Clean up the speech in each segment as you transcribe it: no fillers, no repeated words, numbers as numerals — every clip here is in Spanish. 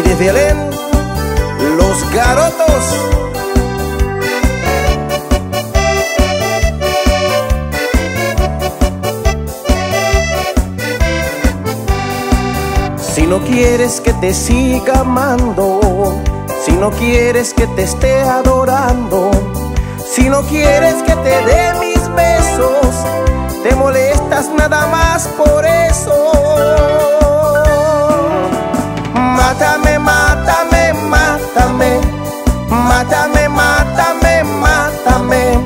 desde Alén, Los Garotos. Si no quieres que te siga amando, si no quieres que te esté adorando, si no quieres que te dé mis besos, te molestas nada más por eso. Mátame, mátame, mátame, mátame, mátame, mátame,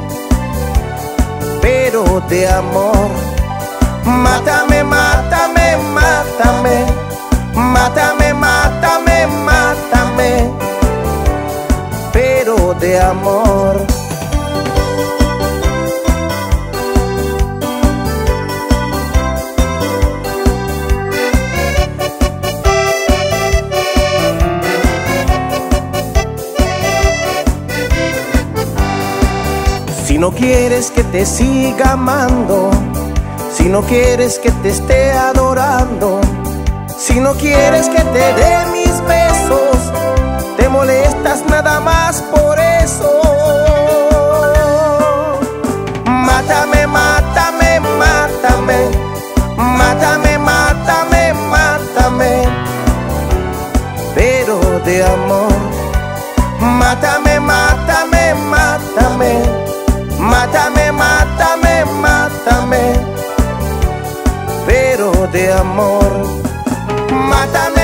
pero de amor. Mátame, mátame, mátame, mátame, mátame, mátame, pero de amor. Si no quieres que te siga amando, si no quieres que te esté adorando, si no quieres que te dé mis besos, te molestas nada más por eso. Mátame, mátame, mátame, mátame, mátame, mátame, pero de amor. Mátame, mátame, mátame, mátame, mátame, mátame, pero de amor. Mátame.